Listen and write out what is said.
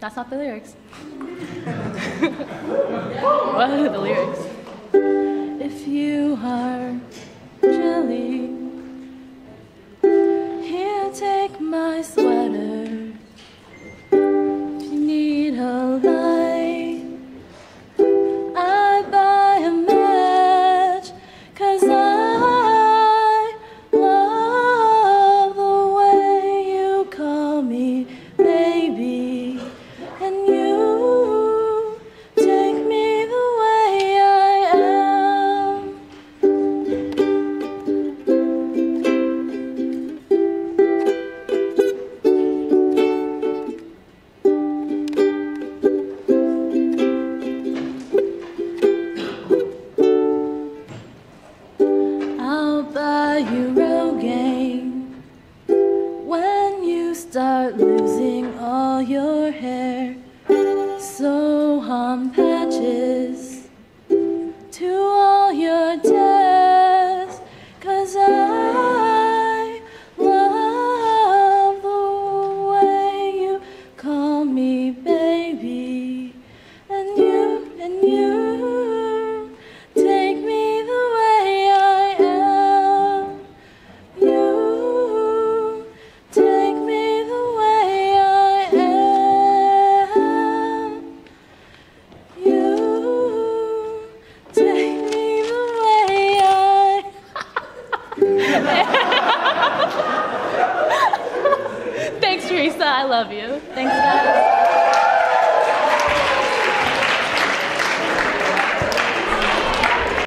That's not the lyrics. What are the lyrics? If you are chilly, here, take my sweater. If you need a light, I buy a match, 'cause I love the way you call me baby, and you take me the way I am. I'll buy you Rogaine when you start losing all your hair. Sew on patches to all your tears, 'cause I love the way you call me baby, and you take me the way I am. You take me the way I am. You take me the way I Thanks, Teresa. I love you. Thanks, guys.